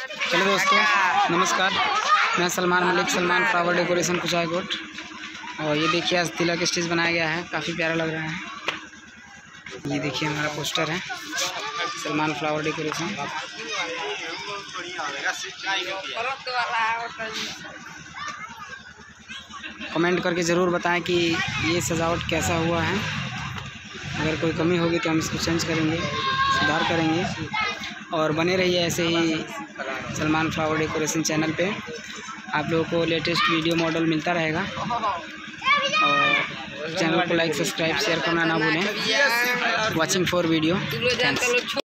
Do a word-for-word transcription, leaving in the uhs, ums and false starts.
चलो दोस्तों नमस्कार, मैं सलमान मलिक, सलमान फ्लावर डेकोरेशन कुचायकोट। और ये देखिए आज तिलक स्टेज बनाया गया है, काफ़ी प्यारा लग रहा है। ये देखिए हमारा पोस्टर है सलमान फ्लावर डेकोरेशन। कमेंट करके ज़रूर बताएं कि ये सजावट कैसा हुआ है। अगर कोई कमी होगी तो हम इसको चेंज करेंगे, सुधार करेंगे। और बने रहिए ऐसे ही सलमान फ्लावर डेकोरेशन चैनल पे, आप लोगों को लेटेस्ट वीडियो मॉडल मिलता रहेगा। और चैनल को लाइक, सब्सक्राइब, शेयर करना ना भूलें। Watching for video.